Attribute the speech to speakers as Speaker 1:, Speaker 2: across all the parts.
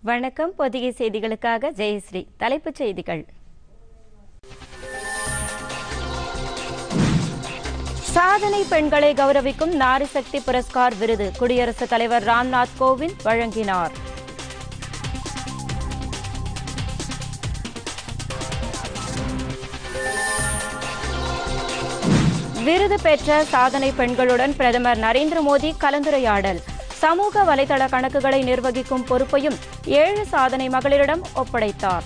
Speaker 1: வணக்கம். பொதிகை செய்திகளுக்காக ஜெயஸ்ரீ. தலைப்புச் செய்திகள். சாதனை பெண்களை கௌரவிக்கும் நாரி சக்தி புரஸ்கார் விருது குடியரசுத் தலைவர் ராம்நாத் கோவிந்த் வழங்கினார். விருது பெற்ற சாதனை பெண்களுடன் பிரதமர் நரேந்திர மோடி கலந்துரையாடல். சமூக வலைதள கணக்குகளை நிர்வகிக்கும் பொறுப்பையும் 7 சாதனை மகளிரிடம் ஒப்படைத்தார்.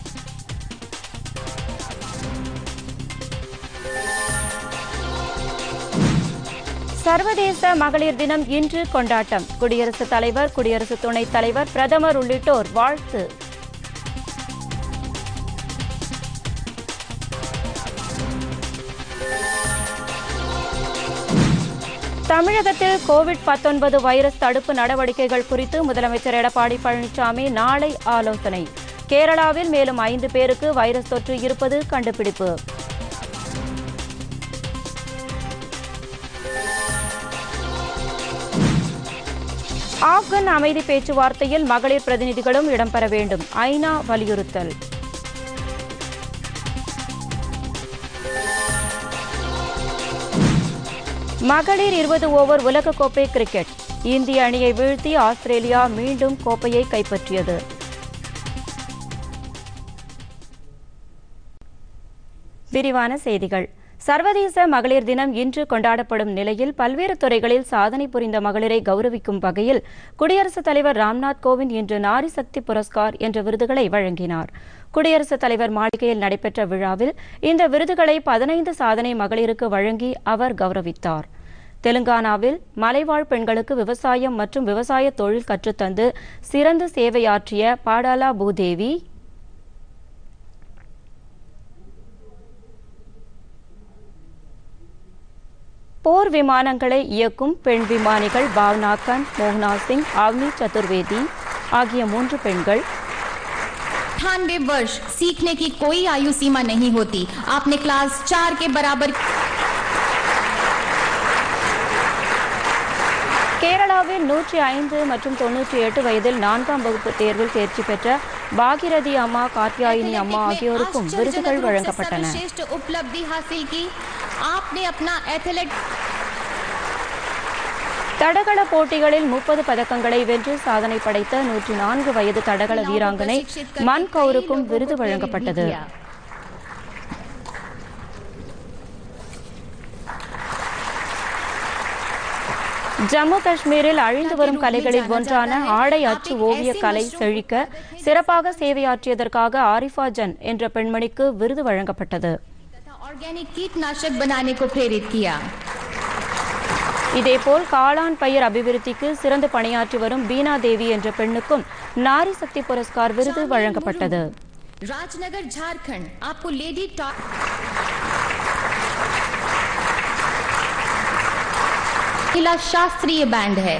Speaker 1: சர்வதேச மகளிர் தினம் இன்று கொண்டாட்டம். குடியரசுத் தலைவர், குடியரசு துணைத் தலைவர், பிரதமர் உள்ளிட்டோர் வாழ்த்து. தமிழகத்தில் கோவிட்-19 வைரஸ் தடுப்பு நடவடிக்கைகள் குறித்து முதலமைச்சர் எடப்பாடி பழனிசாமி நாளை ஆலோசனை. கேரளாவில் மேலும் 5 பேருக்கு வைரஸ் தொற்று இருப்பது கண்டுபிடிப்பு. ஆப்கன் அமைதி பேச்சுவார்த்தையில் மகளிர் பிரதிநிதிகளும் இடம்பெற வேண்டும். ஐநா வலியுறுத்தல். மகளிர் 20 ஓவர் உலகக்கோப்பை கிரிக்கெட். இந்திய அணியை வீழ்த்தி ஆஸ்திரேலியா மீண்டும் கோப்பையை கைப்பற்றியது. விரிவான செய்திகள். சர்வதேச மகளிர் தினம் இன்று கொண்டாடப்படும் நிலையில் பல்வேறு துறைகளில் சாதனை புரிந்த மகளிரை கௌரவிக்கும் வகையில் குடியரசுத் தலைவர் ராம்நாத் கோவிந்த் இன்று நாரி சக்தி புரஸ்கார் என்ற விருதுகளை வழங்கினார். குடியரசுத் தலைவர் மாளிகையில் நடைபெற்ற விழாவில் இந்த விருதுகளை 15 சாதனை மகளிருக்கு வழங்கி அவர் கௌரவித்தார். தெலுங்கானாவில் மலைவாழ் பெண்களுக்கு விவசாயம் மற்றும் விவசாய தொழில் கற்றுத்தந்து சிறந்த சேவையாற்றிய பாடாலா பூதேவி, போர் விமானங்களை இயக்கும் பெண் விமானிகள் பாவ்னா கண்ட், மோகனா சிங், அவனி சதுர்வேதி ஆகிய 3 பெண்கள்
Speaker 2: 98 वर्ष सीखने की कोई आयु सीमा नहीं होती. आपने क्लास 4 के बराबर.
Speaker 1: கேரளாவில் 105 மற்றும் 98 வயதில் 4ஆம் வகுப்பு தேர்வில் தேர்ச்சி பெற்ற பாகிரதி அம்மா, காத்யாயினி அம்மா ஆகியோருக்கும் விருதுகள் வழங்கப்பட்டன. தடகள போட்டிகளில் 30 பதக்கங்களை வென்று சாதனை படைத்த 104 வயது தடகள வீராங்கனை மன் கவுருக்கும் விருது வழங்கப்பட்டது. ஜம்மு காஷ்மீரில் அழிந்து வரும் கலைகளில் ஒன்றான ஆடை அச்சு ஓவிய கலை செழிக்க சிறப்பாக சேவையாற்றியதற்காக ஆரிஃபா ஜன் என்ற பெண்மணிக்கு விருது வழங்கப்பட்டது. இதேபோல் காளான் பயிர் அபிவிருத்திக்கு சிறந்து பணியாற்றி வரும் பீனா தேவி என்ற பெண்ணுக்கும் நாரி சக்தி புரஸ்கார் விருது வழங்கப்பட்டது.
Speaker 2: राजनगर झारखंड आपको लेडी महिला शास्त्रीय बैंड है.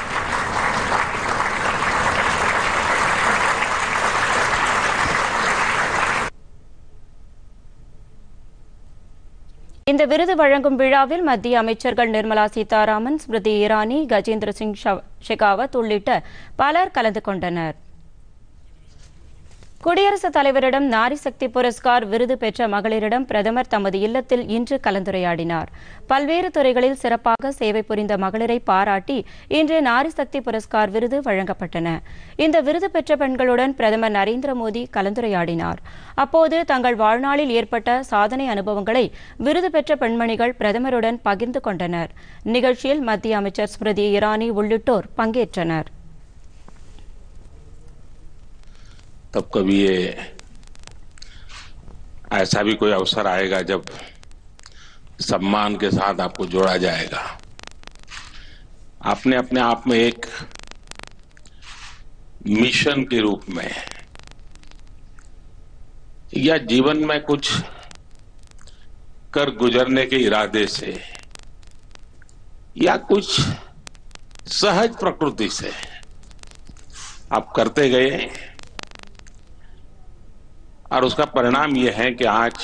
Speaker 1: இந்த விருது வழங்கும் விழாவில் மத்திய அமைச்சர்கள் நிர்மலா சீதாராமன், ஸ்மிருதி இரானி, கஜேந்திர சிங் ஷெகாவத் உள்ளிட்ட பலர் கலந்து கொண்டனர். குடியரசுத் தலைவரிடம் நாரி சக்தி புரஸ்கார் விருது பெற்ற மகளிரிடம் பிரதமர் தமது இல்லத்தில் இன்று கலந்துரையாடினார். பல்வேறு துறைகளில் சிறப்பாக சேவை புரிந்த மகளிரை பாராட்டி இன்று நாரி சக்தி புரஸ்கார் விருது வழங்கப்பட்டன. இந்த விருது பெற்ற பெண்களுடன் பிரதமர் நரேந்திர மோடி கலந்துரையாடினார். அப்போது தங்கள் வாழ்நாளில் ஏற்பட்ட சாதனை அனுபவங்களை விருது பெற்ற பெண்மணிகள் பிரதமருடன் பகிர்ந்து கொண்டனர். நிகழ்ச்சியில் மத்திய அமைச்சர் ஸ்மிருதி இரானி உள்ளிட்டோர் பங்கேற்றனர்.
Speaker 3: तब कभी ये ऐसा भी कोई अवसर आएगा जब सम्मान के साथ आपको जोड़ा जाएगा. आपने अपने आप में एक मिशन के रूप में या जीवन में कुछ कर गुजरने के इरादे से या कुछ सहज प्रकृति से आप करते गए और उसका परिणाम यह है कि आज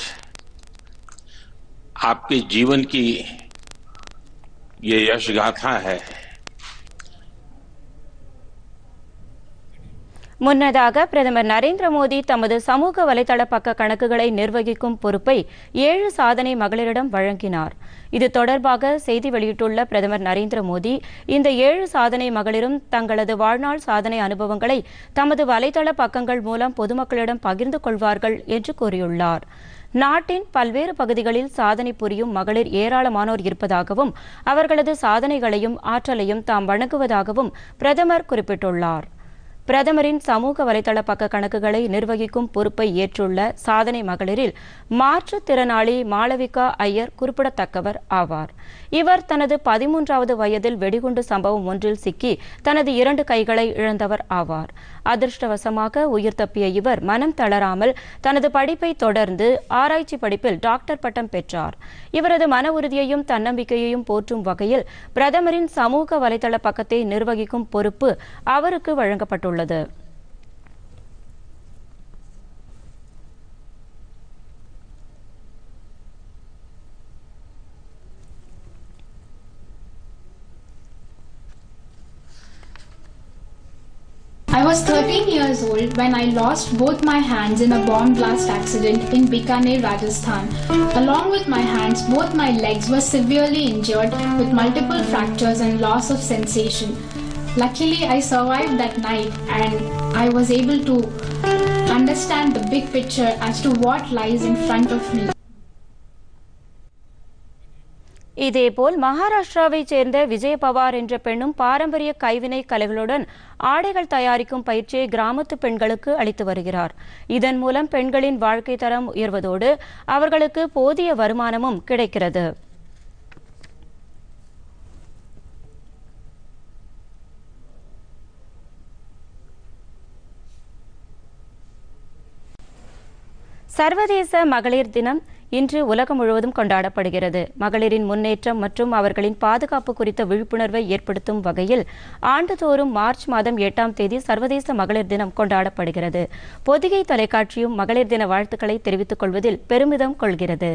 Speaker 3: आपके जीवन की ये यश गाथा है.
Speaker 1: முன்னதாக பிரதமர் நரேந்திர மோடி தமது சமூக வலைதள பக்க கணக்குகளை நிர்வகிக்கும் பொறுப்பை 7 சாதனை மகளிரிடம் வழங்கினார். இது தொடர்பாக செய்தி வெளியிட்டுள்ள பிரதமர் நரேந்திர மோடி, இந்த 7 சாதனை மகளிரும் தங்களது வாழ்நாள் சாதனை அனுபவங்களை தமது வலைதள பக்கங்கள் மூலம் பொதுமக்களிடம் பகிர்ந்து கொள்வார்கள் என்று கூறியுள்ளார். நாட்டின் பல்வேறு பகுதிகளில் சாதனை புரியும் மகளிர் ஏராளமானோர் இருப்பதாகவும் அவர்களது சாதனைகளையும் ஆற்றலையும் தாம் வணங்குவதாகவும் பிரதமர் குறிப்பிட்டுள்ளார். பிரதமரின் சமூக வலைதள பக்க கணக்குகளை நிர்வகிக்கும் பொறுப்பை ஏற்றுள்ள சாதனை மகளிரில் மாற்றுத்திறனாளி மாளவிகா ஐயர் குறிப்பிடத்தக்கவர் ஆவார். இவர் தனது 13வது வயதில் வெடிகுண்டு சம்பவம் ஒன்றில் சிக்கி தனது 2 கைகளை இழந்தவர் ஆவார். அதிர்ஷ்டவசமாக உயிர் தப்பிய இவர் மனம் தளராமல் தனது படிப்பை தொடர்ந்து ஆராய்ச்சி படிப்பில் டாக்டர் பட்டம் பெற்றார். இவரது மன உறுதியையும் தன்னம்பிக்கையையும் போற்றும் வகையில் பிரதமரின் சமூக வலைதள பக்கத்தை நிர்வகிக்கும் பொறுப்பு அவருக்கு வழங்கப்பட்டுள்ளது.
Speaker 4: I was 13 years old when I lost both my hands in a bomb blast accident in Bikaner, Rajasthan. Along with my hands, both my legs were severely injured with multiple fractures and loss of sensation. Luckily, I survived that night and I was able to understand the big picture as to what lies in front of me.
Speaker 1: இதேபோல் மகாராஷ்டிராவைச் சேர்ந்த விஜய் பவார் என்ற பெண்ணும் பாரம்பரிய கைவினை கலைகளுடன் ஆடைகள் தயாரிக்கும் பயிற்சியை கிராமத்து பெண்களுக்கு அளித்து வருகிறார். இதன் மூலம் பெண்களின் வாழ்க்கை தரம் உயர்வதோடு அவர்களுக்கு போதிய வருமானமும் கிடைக்கிறது. சர்வதேச மகளிர் தினம் இன்று உலகம் முழுவதும் கொண்டாடப்படுகிறது. மகளிரின் முன்னேற்றம் மற்றும் அவர்களின் பாதுகாப்பு குறித்த விழிப்புணர்வை ஏற்படுத்தும் வகையில் ஆண்டுதோறும் மார்ச் மாதம் 8ஆம் தேதி சர்வதேச மகளிர் தினம் கொண்டாடப்படுகிறது. பொதிகை தொலைக்காட்சியும் மகளிர் தின வாழ்த்துக்களை தெரிவித்துக் கொள்வதில் பெருமிதம் கொள்கிறது.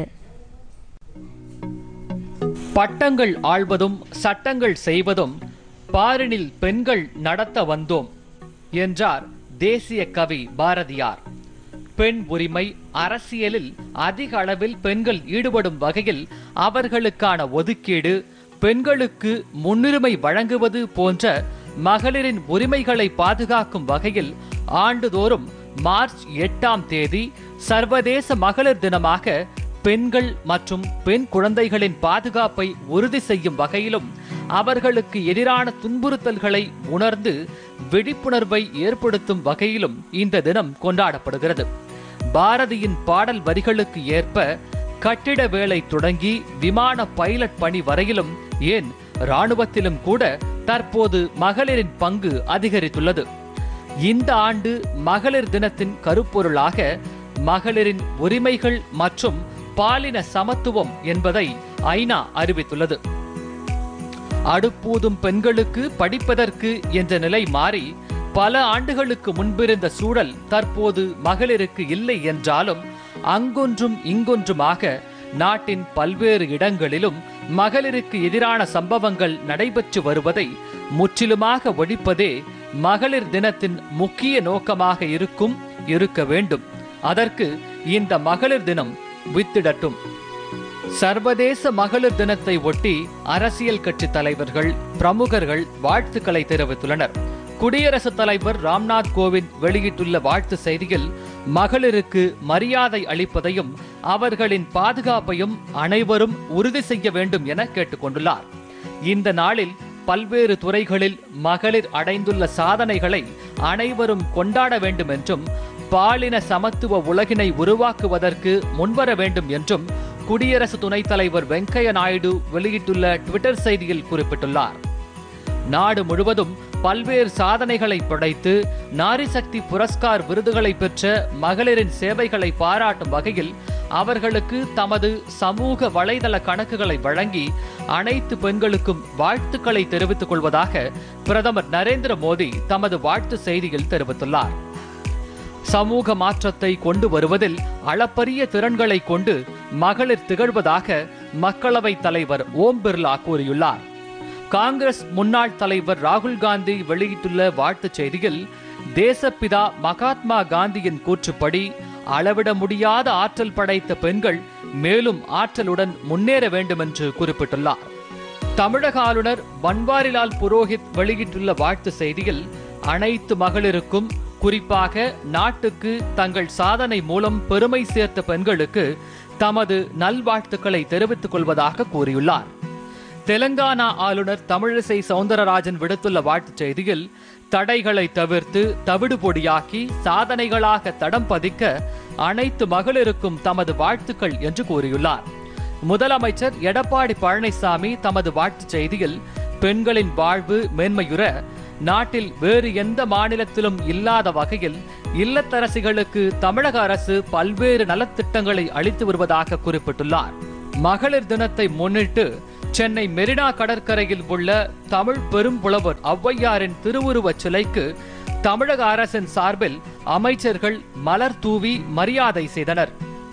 Speaker 5: பட்டங்கள் ஆள்வதும் சட்டங்கள் செய்வதும் பாரினில் பெண்கள் நடத்த வந்தோம் என்றார் தேசிய கவி பாரதியார். பெண் உரிமை அரசியலில் அதிக அளவில் பெண்கள் ஈடுபடும் வகையில் அவர்களுக்கான ஒதுக்கீடு, பெண்களுக்கு முன்னுரிமை வழங்குவது போன்ற மகளிரின் உரிமைகளை பாதுகாக்கும் வகையில் ஆண்டுதோறும் மார்ச் 8ஆம் தேதி சர்வதேச மகளிர் தினமாக பெண்கள் மற்றும் பெண் குழந்தைகளின் பாதுகாப்பை உறுதி செய்யும் வகையிலும் அவர்களுக்கு எதிரான துன்புறுத்தல்களை உணர்ந்து விழிப்புணர்வை ஏற்படுத்தும் வகையிலும் இந்த தினம் கொண்டாடப்படுகிறது. பாரதியின் பாடல் வரிகளுக்கு ஏற்ப கட்டிட வேலை தொடங்கி விமான பைலட் பணி வரையிலும், ஏன் இராணுவத்திலும் கூட தற்போது மகளிரின் பங்கு அதிகரித்துள்ளது. இந்த ஆண்டு மகளிர் தினத்தின் கருப்பொருளாக மகளிரின் உரிமைகள் மற்றும் பாலின சமத்துவம் என்பதை ஐநா அறிவித்துள்ளது. அடுப்பூதும் பெண்களுக்கு படிப்பதற்கு என்ற நிலை மாறி பல ஆண்டுகளுக்கு முன்பிருந்த சூழல் தற்போது மகளிருக்கு இல்லை என்றாலும் அங்கொன்றும் இங்கொன்றுமாக நாட்டின் பல்வேறு இடங்களிலும் மகளிருக்கு எதிரான சம்பவங்கள் நடைபெற்று வருவதை முற்றிலுமாக ஒழிப்பதே மகளிர் தினத்தின் முக்கிய நோக்கமாக இருக்க வேண்டும். அதற்கு இந்த மகளிர் தினம் வித்திடட்டும். சர்வதேச மகளிர் தினத்தை ஒட்டி அரசியல் கட்சி தலைவர்கள், பிரமுகர்கள் வாழ்த்துக்களை தெரிவித்துள்ளனர். குடியரசுத் தலைவர் ராம்நாத் கோவிந்த் வெளியிட்டுள்ள வாழ்த்து செய்தியில் மகளிருக்கு மரியாதை அளிப்பதையும் அவர்களின் பாதுகாப்பையும் அனைவரும் உறுதி செய்ய வேண்டும் என கேட்டுக்கொண்டுள்ளார். இந்த நாளில் பல்வேறு துறைகளில் மகளிர் அடைந்துள்ள சாதனைகளை அனைவரும் கொண்டாட வேண்டும் என்றும் பாலின சமத்துவ உலகினை உருவாக்குவதற்கு முன்வர வேண்டும் என்றும் குடியரசு துணைத் தலைவர் வெங்கையா நாயுடு வெளியிட்டுள்ள ட்விட்டர் செய்தியில் குறிப்பிட்டுள்ளார். நாடு முழுவதும் பல்வேறு சாதனைகளை படைத்து நாரி சக்தி புரஸ்கார் விருதுகளை பெற்ற மகளிரின் சேவைகளை பாராட்டும் வகையில் அவர்களுக்கு தமது சமூக வலைதள கணக்குகளை வழங்கி அனைத்து பெண்களுக்கும் வாழ்த்துக்களை தெரிவித்துக் கொள்வதாக பிரதமர் நரேந்திர மோடி தமது வாழ்த்து செய்தியில் தெரிவித்துள்ளார். சமூக மாற்றத்தை கொண்டு வருவதில் அளப்பரிய திறன்களை கொண்டு மகளிர் திகழ்வதாக மக்களவைத் தலைவர் ஓம் பிர்லா கூறியுள்ளார். காங்கிரஸ் முன்னாள் தலைவர் ராகுல் காந்தி வெளியிட்டுள்ள வாழ்த்துச் செய்தியில் தேசப்பிதா மகாத்மா காந்தியின் கூற்றுப்படி அளவிட முடியாத ஆற்றல் படைத்த பெண்கள் மேலும் ஆற்றலுடன் முன்னேற வேண்டும் என்று குறிப்பிட்டுள்ளார். தமிழக ஆளுநர் பன்வாரிலால் புரோஹித் வெளியிட்டுள்ள வாழ்த்து செய்தியில் அனைத்து மகளிருக்கும், குறிப்பாக நாட்டுக்கு தங்கள் சாதனை மூலம் பெருமை சேர்த்த பெண்களுக்கு தமது நல்வாழ்த்துக்களை தெரிவித்துக் கொள்வதாக கூறியுள்ளார். தெலங்கானா ஆளுநர் தமிழிசை சவுந்தரராஜன் விடுத்துள்ள வாழ்த்துச் செய்தியில் தடைகளை தவிர்த்து தவிடுபொடியாக்கி சாதனைகளாக தடம் பதிக்க அனைத்து மகளிருக்கும் தமது வாழ்த்துக்கள் என்று கூறியுள்ளார். முதலமைச்சர் எடப்பாடி பழனிசாமி தமது வாழ்த்துச் செய்தியில் பெண்களின் வாழ்வு மேன்மையுற நாட்டில் வேறு எந்த மாநிலத்திலும் இல்லாத வகையில் இல்லத்தரசிகளுக்கு தமிழக அரசு பல்வேறு நலத்திட்டங்களை அளித்து வருவதாக குறிப்பிட்டுள்ளார். மகளிர் தினத்தை முன்னிட்டு சென்னை மெரினா கடற்கரையில் உள்ள தமிழ் பெரும்புலவர் ஔவையாரின் திருவுருவச் சிலைக்கு தமிழக அரசின் சார்பில் அமைச்சர்கள் மலர் தூவி மரியாதை செய்தனர்.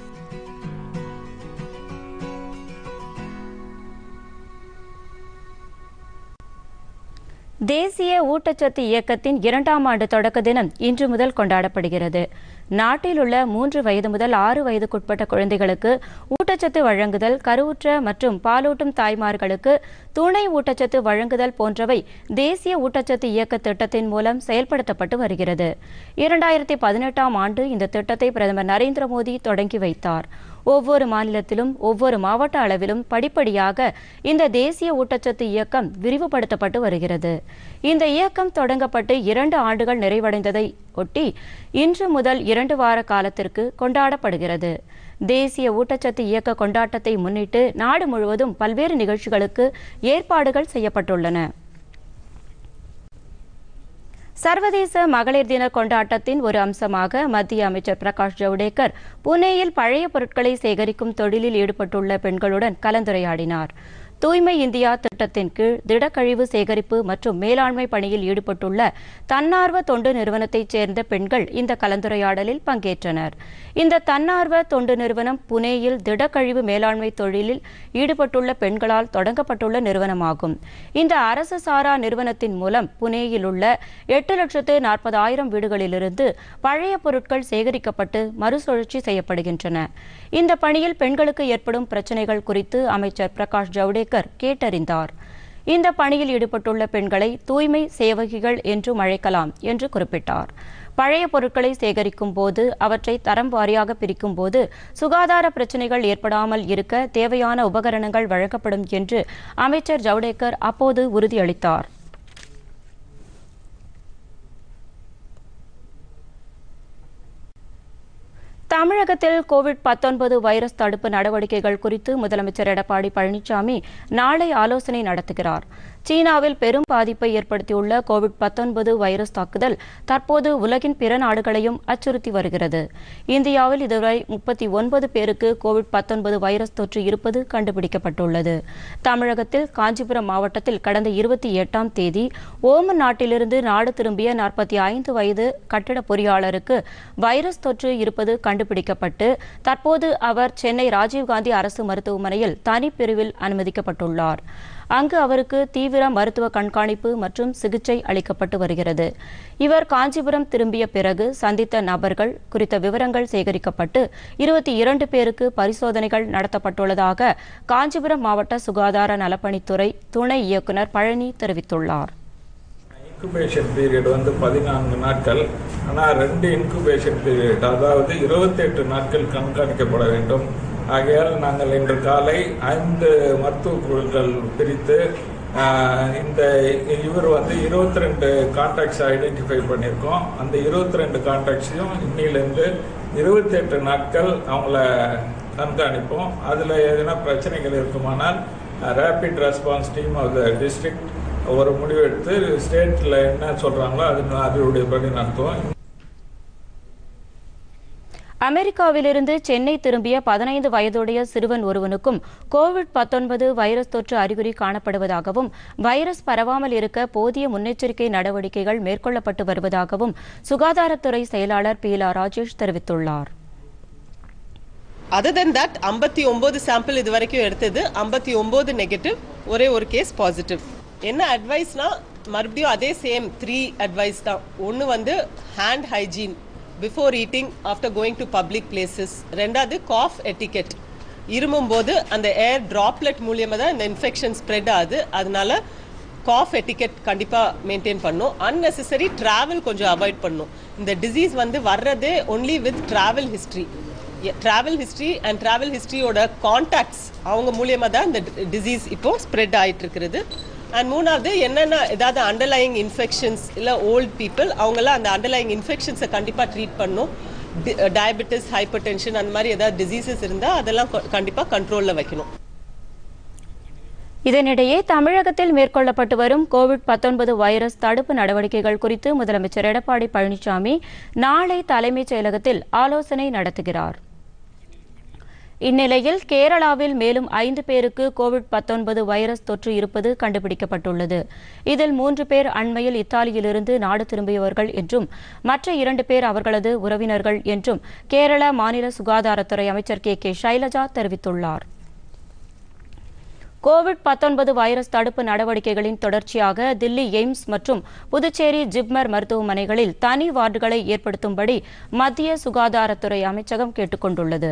Speaker 1: தேசிய ஊட்டச்சத்து இயக்கத்தின் 2ஆம் ஆண்டு தொடக்க தினம் இன்று முதல் கொண்டாடப்படுகிறது. நாட்டில் உள்ள 3 வயது முதல் 6 வயதுக்குட்பட்ட குழந்தைகளுக்கு ஊட்டச்சத்து வழங்குதல், கருவுற்ற மற்றும் பாலூட்டும் தாய்மார்களுக்கு துணை ஊட்டச்சத்து வழங்குதல் போன்றவை தேசிய ஊட்டச்சத்து இயக்க திட்டத்தின் மூலம் செயல்படுத்தப்பட்டு வருகிறது. 2018ஆம் ஆண்டு இந்த திட்டத்தை பிரதமர் நரேந்திர மோடி தொடங்கி வைத்தார். ஒவ்வொரு மாநிலத்திலும் ஒவ்வொரு மாவட்ட அளவிலும் படிப்படியாக இந்த தேசிய ஊட்டச்சத்து இயக்கம் விரிவுபடுத்தப்பட்டு வருகிறது. இந்த இயக்கம் தொடங்கப்பட்டு 2 ஆண்டுகள் நிறைவடைந்ததை ஒட்டி இன்று முதல் 2 வார காலத்திற்கு கொண்டாடப்படுகிறது. தேசிய ஊட்டச்சத்து இயக்க கொண்டாட்டத்தை முன்னிட்டு நாடு முழுவதும் பல்வேறு நிகழ்ச்சிகளுக்கு ஏற்பாடுகள் செய்யப்பட்டுள்ளன. சர்வதேச மகளிர் தின கொண்டாட்டத்தின் ஒரு அம்சமாக மத்திய அமைச்சர் பிரகாஷ் ஜவடேகர் புனேயில் பழைய பொருட்களை சேகரிக்கும் தொழிலில் ஈடுபட்டுள்ள பெண்களுடன் கலந்துரையாடினார். தூய்மை இந்தியா திட்டத்தின் கீழ் திடக்கழிவு சேகரிப்பு மற்றும் மேலாண்மை பணியில் ஈடுபட்டுள்ள தன்னார்வ தொண்டு நிறுவனத்தைச் சேர்ந்த பெண்கள் இந்த கலந்துரையாடலில் பங்கேற்றனர். இந்த தன்னார்வ தொண்டு நிறுவனம் புனேயில் திடக்கழிவு மேலாண்மை தொழிலில் ஈடுபட்டுள்ள பெண்களால் தொடங்கப்பட்டுள்ள நிறுவனமாகும். இந்த அரசு சாரா நிறுவனத்தின் மூலம் புனேயில் உள்ள 8,40,000 வீடுகளிலிருந்து பழைய பொருட்கள் சேகரிக்கப்பட்டு மறுசுழற்சி செய்யப்படுகின்றன. இந்த பணியில் பெண்களுக்கு ஏற்படும் பிரச்சினைகள் குறித்து அமைச்சர் பிரகாஷ் ஜவடேகர் கேட்டறிந்தார். இந்த பணியில் ஈடுபட்டுள்ள பெண்களை தூய்மை சேவகிகள் என்றும் அழைக்கலாம் என்று குறிப்பிட்டார். பழைய பொருட்களை சேகரிக்கும் போது அவற்றை தரம் வாரியாக பிரிக்கும் போது சுகாதார பிரச்சினைகள் ஏற்படாமல் இருக்க தேவையான உபகரணங்கள் வழங்கப்படும் என்று அமைச்சர் ஜவடேகர் அப்போது உறுதியளித்தார். தமிழகத்தில் கோவிட்-19 வைரஸ் தடுப்பு நடவடிக்கைகள் குறித்து முதலமைச்சர் எடப்பாடி பழனிசாமி நாளை ஆலோசனை நடத்துகிறார். சீனாவில் பெரும் பாதிப்பை ஏற்படுத்தியுள்ள கோவிட்-19 வைரஸ் தாக்குதல் தற்போது உலகின் பிற நாடுகளையும் அச்சுறுத்தி வருகிறது. இந்தியாவில் இதுவரை 39 பேருக்கு கோவிட்-19 வைரஸ் தொற்று இருப்பது கண்டுபிடிக்கப்பட்டுள்ளது. தமிழகத்தில் காஞ்சிபுரம் மாவட்டத்தில் கடந்த 28ஆம் தேதி ஓமன் நாட்டிலிருந்து நாடு திரும்பிய 45 வயது கட்டட பொறியாளருக்கு வைரஸ் தொற்று இருப்பது கண்டுபிடிக்கப்பட்டு தற்போது அவர் சென்னை ராஜீவ்காந்தி அரசு மருத்துவமனையில் தனிப்பிரிவில் அனுமதிக்கப்பட்டுள்ளார். அங்கு அவருக்கு தீவிர மருத்துவ கண்காணிப்பு மற்றும் சிகிச்சை அளிக்கப்பட்டு வருகிறது. இவர் காஞ்சிபுரம் திரும்பிய பிறகு சந்தித்த நபர்கள் குறித்த விவரங்கள் சேகரிக்கப்பட்டு 22 பேருக்கு பரிசோதனைகள் நடத்தப்பட்டுள்ளதாக காஞ்சிபுரம் மாவட்ட சுகாதார நலப்பணித்துறை துணை இயக்குநர் பழனி தெரிவித்துள்ளார்.
Speaker 6: இன்குபேஷன் பீரியட் 14 நாட்கள். ஆனால் 2 இன்குபேஷன் பீரியட், அதாவது 28 நாட்கள் கண்காணிக்கப்பட வேண்டும். ஆகையால் நாங்கள் இன்று காலை 5 மருத்துவ குழுக்கள் பிரித்து இவர் 22 கான்டாக்ட்ஸ் ஐடென்டிஃபை பண்ணியிருக்கோம். அந்த 22 கான்டாக்ட்ஸையும் இன்னிலிருந்து 28 நாட்கள் அவங்கள கண்காணிப்போம். அதில் எதனா பிரச்சனைகள் இருக்குமானால் rapid response team of the district ஒரு முடிவெடுத்து ஸ்டேட்டில் என்ன சொல்கிறாங்களோ அதனுடைய படி நடத்துவோம்.
Speaker 1: அமெரிக்காவிலிருந்து சென்னை திரும்பிய 15 வயதுடைய சிறுவன் ஒருவனுக்கும் கோவிட்-19 வைரஸ் தொற்று அறிகுறி காணப்படுவதாகவும் வைரஸ் பரவாமல் இருக்க போதிய முன்னெச்சரிக்கை நடவடிக்கைகள் மேற்கொள்ளப்பட்டு வருவதாகவும் சுகாதாரத்துறை செயலாளர் பீலா ராஜேஷ் தெரிவித்துள்ளார்.
Speaker 7: Other than that, 59 சாம்பிள் இதுவரைக்கும் எடுத்தது, 59 நெகட்டிவ், ஒரே ஒரு கேஸ் பாசிட்டிவ். என்ன அட்வைஸ்னா, மறுபடியும் அதே சேம் 3 அட்வைஸ் தான். ஒன்று வந்து hand hygiene before eating after going to public places. ரெண்டாவது காஃப் எட்டிகெட், இருமும் போது அந்த ஏர் டிராப்லெட் மூலியமாக தான் இந்த இன்ஃபெக்ஷன் ஸ்ப்ரெட் ஆகுது. அதனால காஃப் எட்டிகெட் கண்டிப்பாக மெயின்டைன் பண்ணும். அன்னெசரி ட்ராவல் கொஞ்சம் அவாய்ட் பண்ணும். இந்த டிசீஸ் வந்து வர்றதே only with travel history. Travel history and travel ஹிஸ்ட்ரியோட கான்டாக்ட்ஸ் அவங்க மூலியமாக தான் இந்த டிசீஸ் இப்போது ஸ்ப்ரெட் ஆகிட்டு இருக்கிறது. அண்ட் மூணாவது என்னென்ன ஏதாவது அண்டர்லைங் இன்ஃபெக்ஷன்ஸ் இல்லை ஓல்ட் பீப்புள் அவங்களாம் அந்த அண்டர்லைங் இன்ஃபெக்ஷன்ஸை கண்டிப்பாக ட்ரீட் பண்ணும். டயபெட்டிஸ், ஹைப்பர் டென்ஷன் அந்த மாதிரி ஏதாவது டிசீசஸ் இருந்தால் அதெல்லாம் கண்டிப்பாக கண்ட்ரோலில் வைக்கணும்.
Speaker 1: இதனிடையே தமிழகத்தில் மேற்கொள்ளப்பட்டு வரும் கோவிட்-19 வைரஸ் தடுப்பு நடவடிக்கைகள் குறித்து முதலமைச்சர் எடப்பாடி பழனிசாமி நாளை தலைமைச் செயலகத்தில் ஆலோசனை நடத்துகிறார். இந்நிலையில் கேரளாவில் மேலும் 5 பேருக்கு கோவிட்-19 வைரஸ் தொற்று இருப்பது கண்டுபிடிக்கப்பட்டுள்ளது. இதில் 3 பேர் அண்மையில் இத்தாலியிலிருந்து நாடு திரும்பியவர்கள் என்றும் மற்ற 2 பேர் அவர்களது உறவினர்கள் என்றும் கேரள மாநில சுகாதாரத்துறை அமைச்சர் கே சைலஜா தெரிவித்துள்ளார். கோவிட்-19 வைரஸ் தடுப்பு நடவடிக்கைகளின் தொடர்ச்சியாக தில்லி எய்ம்ஸ் மற்றும் புதுச்சேரி ஜிப்மர் மருத்துவமனைகளில் தனி வார்டுகளை ஏற்படுத்தும்படி மத்திய சுகாதாரத்துறை அமைச்சகம் கேட்டுக் கொண்டுள்ளது.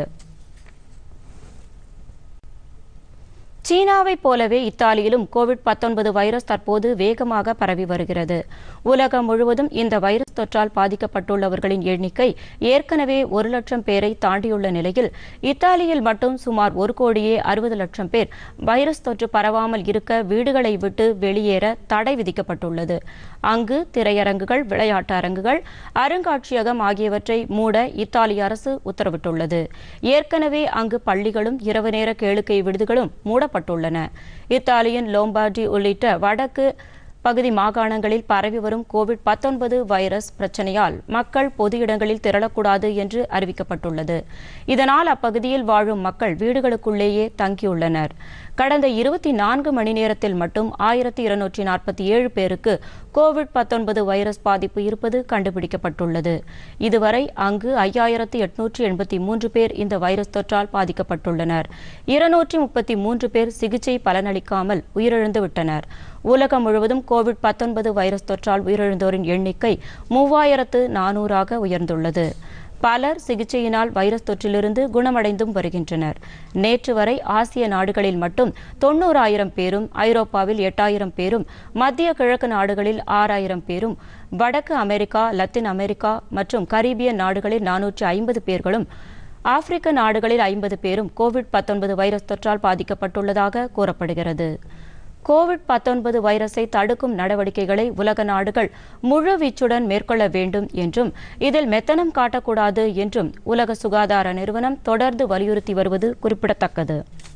Speaker 1: சீனாவைப் போலவே இத்தாலியிலும் கோவிட்-19 வைரஸ் தற்போது வேகமாக பரவி வருகிறது. உலகம் முழுவதும் இந்த வைரஸ் தொற்றால் பாதிக்கப்பட்டுள்ளவர்களின் எண்ணிக்கை ஏற்கனவே 1 லட்சம் பேரை தாண்டியுள்ள நிலையில் இத்தாலியில் மட்டும் சுமார் 1,60,00,000 பேர் வைரஸ் தொற்று பரவாமல் இருக்க வீடுகளை விட்டு வெளியேற தடை விதிக்கப்பட்டுள்ளது. அங்கு திரையரங்குகள், விளையாட்டு அரங்குகள், அருங்காட்சியகம் ஆகியவற்றை மூட இத்தாலி அரசு உத்தரவிட்டுள்ளது. ஏற்கனவே அங்கு பள்ளிகளும் இரவு நேர கேளிக்கை விடுதிகளும் மூடப்பட்டுள்ளன. இத்தாலியின் லோம்பார்டி உள்ளிட்ட வடக்கு பகுதி மாகாணங்களில் பரவி வரும் கோவிட்-19 வைரஸ் பிரச்சனையால் மக்கள் பொது இடங்களில் திரளக்கூடாது என்று அறிவிக்கப்பட்டுள்ளது. இதனால் அப்பகுதியில் வாழும் மக்கள் வீடுகளுக்குள்ளேயே தங்கியுள்ளனர். கடந்த 24 மணி நேரத்தில் மட்டும் 1247 பேருக்கு கோவிட்-19 வைரஸ் பாதிப்பு இருப்பது கண்டுபிடிக்கப்பட்டுள்ளது. இதுவரை அங்கு 5883 பேர் இந்த வைரஸ் தொற்றால் பாதிக்கப்பட்டுள்ளனர். 233 பேர் சிகிச்சை பலனளிக்காமல் உயிரிழந்துவிட்டனர். உலகம் முழுவதும் கோவிட்-19 வைரஸ் தொற்றால் உயிரிழந்தோரின் எண்ணிக்கை 3400ஆக உயர்ந்துள்ளது. பலர் சிகிச்சையினால் வைரஸ் தொற்றிலிருந்து குணமடைந்தும் வருகின்றனர். நேற்று வரை ஆசிய நாடுகளில் மட்டும் 90,000 பேரும், ஐரோப்பாவில் 8,000 பேரும், மத்திய கிழக்கு நாடுகளில் 6,000 பேரும், வடக்கு அமெரிக்கா, லத்தீன் அமெரிக்கா மற்றும் கரீபியன் நாடுகளில் 450 பேர்களும், ஆப்பிரிக்க நாடுகளில் 50 பேரும் கோவிட்-19 வைரஸ் தொற்றால் பாதிக்கப்பட்டுள்ளதாக கூறப்படுகிறது. கோவிட்-19 வைரஸை தடுக்கும் நடவடிக்கைகளை உலக நாடுகள் முழுவீச்சுடன் மேற்கொள்ள வேண்டும் என்றும் இதில் மெத்தனம் காட்டக்கூடாது என்றும் உலக சுகாதார நிறுவனம் தொடர்ந்து வலியுறுத்தி வருவது குறிப்பிடத்தக்கது.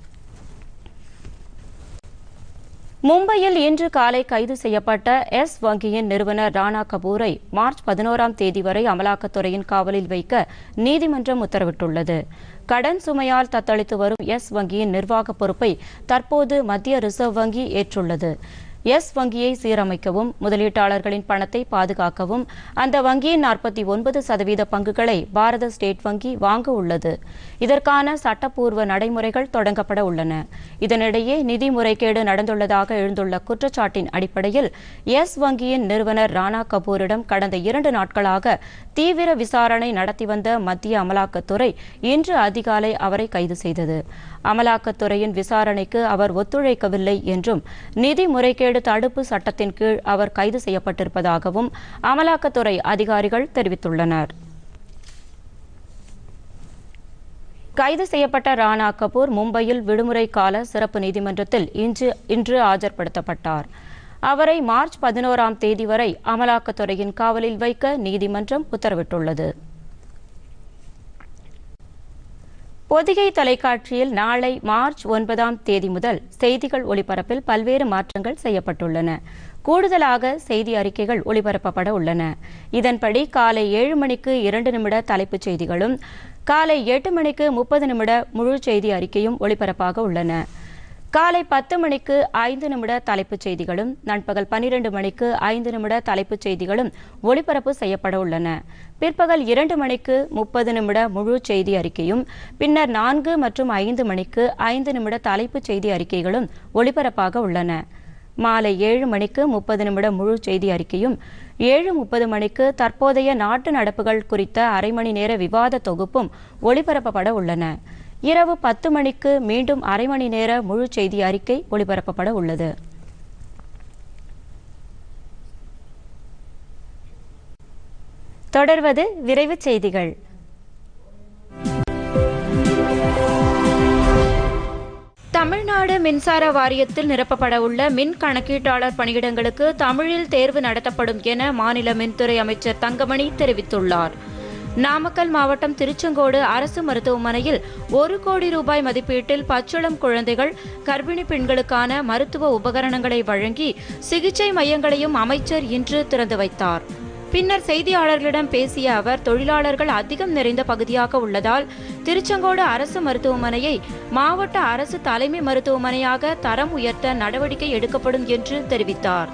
Speaker 1: மும்பையில் இன்று காலை கைது செய்யப்பட்ட எஸ் வங்கியின் நிறுவனர் ராணா கபூரை மார்ச் 11ஆம் தேதி வரை அமலாக்கத்துறையின் காவலில் வைக்க நீதிமன்றம் உத்தரவிட்டுள்ளது. கடன் சுமையால் தத்தளித்து வரும் எஸ் வங்கியின் நிர்வாக பொறுப்பை தற்போது மத்திய ரிசர்வ் வங்கி ஏற்றுள்ளது. எஸ் வங்கியை சீரமைக்கவும், முதலீட்டாளர்களின் பணத்தை பாதுகாக்கவும் அந்த வங்கியின் 49% பங்குகளை பாரத ஸ்டேட் வங்கி வாங்க உள்ளது. இதற்கான சட்டப்பூர்வ நடைமுறைகள் தொடங்கப்பட உள்ளன. இதனிடையே நிதி முறைகேடு நடந்துள்ளதாக எழுந்துள்ள குற்றச்சாட்டின் அடிப்படையில் எஸ் வங்கியின் நிறுவனர் ராணா கபூரிடம் கடந்த 2 நாட்களாக தீவிர விசாரணை நடத்தி வந்த மத்திய அமலாக்கத்துறை இன்று அதிகாலை அவரை கைது செய்தது. அமலாக்கத்துறையின் விசாரணைக்கு அவர் ஒத்துழைக்கவில்லை என்றும் நிதி முறைகேடு தடுப்பு சட்டத்தின் கீழ் அவர் கைது செய்யப்பட்டிருப்பதாகவும் அமலாக்கத்துறை அதிகாரிகள் தெரிவித்துள்ளனர். கைது செய்யப்பட்ட ராணா கபூர் மும்பையில் விடுமுறை கால சிறப்பு நீதிமன்றத்தில் இன்று ஆஜர்படுத்தப்பட்டார். அவரை மார்ச் 11ஆம் தேதி வரை அமலாக்கத்துறையின் காவலில் வைக்க நீதிமன்றம் உத்தரவிட்டுள்ளது. பொதிகை தொலைக்காட்சியில் நாளை மார்ச் 9ஆம் தேதி முதல் செய்திகள் ஒளிபரப்பில் பல்வேறு மாற்றங்கள் செய்யப்பட்டுள்ளன. கூடுதலாக செய்தி அறிக்கைகள் ஒளிபரப்பப்பட உள்ளன. இதன்படி காலை 7 மணிக்கு 2 நிமிட தலைப்புச் செய்திகளும், காலை 8 மணிக்கு 30 நிமிட முழு செய்தி அறிக்கையும் ஒளிபரப்பாக உள்ளன. காலை 10 மணிக்கு 5 நிமிட தலைப்புச் செய்திகளும், நண்பகல் 12 மணிக்கு 5 நிமிட தலைப்புச் செய்திகளும் ஒளிபரப்பு செய்யப்பட உள்ளன. பிற்பகல் 2 மணிக்கு 30 நிமிட முழு செய்தி அறிக்கையும், பின்னர் 4 மற்றும் 5 மணிக்கு 5 நிமிட தலைப்புச் செய்தி அறிக்கைகளும் ஒளிபரப்பாக உள்ளன. மாலை 7 மணிக்கு 30 நிமிட முழு செய்தி அறிக்கையும் 7:30 மணிக்கு தற்போதைய நாட்டு நடப்புகள் குறித்த அரை மணி நேர விவாத தொகுப்பும் ஒளிபரப்பப்பட உள்ளன. இரவு 10 மணிக்கு மீண்டும் அரை மணி நேர முழு செய்தி அறிக்கை ஒளிபரப்பப்பட உள்ளது. தொடர்வது விரைவு செய்திகள். தமிழ்நாடு மின்சார வாரியத்தில் நிரப்பப்பட உள்ள மின் கணக்கீட்டாளர் பணியிடங்களுக்கு தமிழில் தேர்வு நடத்தப்படும் என மாநில மின்துறை அமைச்சர் தங்கமணி தெரிவித்துள்ளார். நாமக்கல் மாவட்டம் திருச்செங்கோடு அரசு மருத்துவமனையில் 1 கோடி ரூபாய் மதிப்பீட்டில் பச்சிளம் குழந்தைகள், கர்ப்பிணி பெண்களுக்கான மருத்துவ உபகரணங்களை வழங்கி சிகிச்சை மையங்களையும் அமைச்சர் இன்று திறந்து வைத்தார். பின்னர் செய்தியாளர்களிடம் பேசிய அவர், தொழிலாளர்கள் அதிகம் நிறைந்த பகுதியாக உள்ளதால் திருச்செங்கோடு அரசு மருத்துவமனையை மாவட்ட அரசு தலைமை மருத்துவமனையாக தரம் உயர்த்த நடவடிக்கை எடுக்கப்படும் என்று தெரிவித்தார்.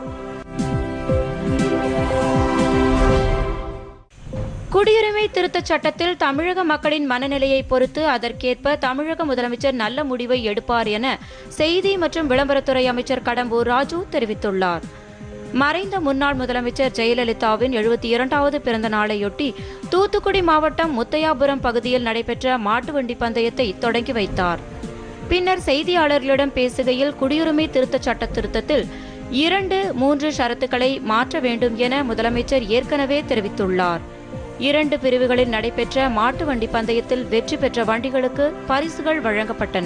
Speaker 1: குடியுரிமை திருத்தச் சட்டத்தில் தமிழக மக்களின் மனநிலையை பொறுத்து அதற்கேற்ப தமிழக முதலமைச்சர் நல்ல முடிவை எடுப்பார் என செய்தி மற்றும் விளம்பரத்துறை அமைச்சர் கடம்பூர் ராஜு தெரிவித்துள்ளார். மறைந்த முன்னாள் முதலமைச்சர் ஜெயலலிதாவின் 72வது பிறந்த நாளையொட்டி தூத்துக்குடி மாவட்டம் முத்தையாபுரம் பகுதியில் நடைபெற்ற மாட்டுவண்டி பந்தயத்தை தொடங்கி வைத்தார். பின்னர் செய்தியாளர்களிடம் பேசுகையில், குடியுரிமை திருத்தச் சட்ட திருத்தத்தில் 2-3 ஷரத்துக்களை மாற்ற வேண்டும் என முதலமைச்சர் ஏற்கனவே தெரிவித்துள்ளார். 2 பிரிவுகளில் நடைபெற்ற மாட்டுவண்டி பந்தயத்தில் வெற்றி பெற்ற வண்டிகளுக்கு பரிசுகள் வழங்கப்பட்டன.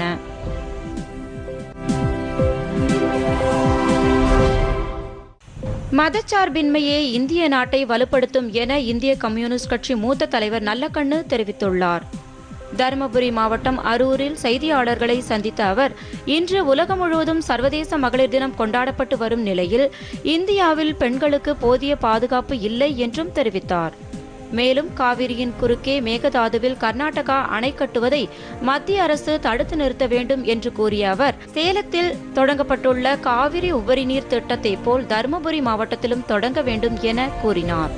Speaker 1: மதச்சார்பின்மையே இந்திய நாட்டை வலுப்படுத்தும் என இந்திய கம்யூனிஸ்ட் கட்சி மூத்த தலைவர் நல்லக்கண்ணு தெரிவித்துள்ளார். தருமபுரி மாவட்டம் அரூரில் செய்தியாளர்களை சந்தித்த அவர், இன்று உலகம் முழுவதும் சர்வதேச மகளிர் தினம் கொண்டாடப்பட்டு வரும் நிலையில் இந்தியாவில் பெண்களுக்கு போதிய பாதுகாப்பு இல்லை என்றும் தெரிவித்தார். மேலும் காவிரியின் குறுக்கே மேகதாதுவில் கர்நாடகா அணை கட்டுவதை மத்திய அரசு தடுத்து நிறுத்த வேண்டும் என்று கூறிய அவர், சேலத்தில் தொடங்கப்பட்டுள்ள காவிரி உபரி நீர் திட்டத்தை போல் தருமபுரி மாவட்டத்திலும் தொடங்க வேண்டும் என கூறினார்.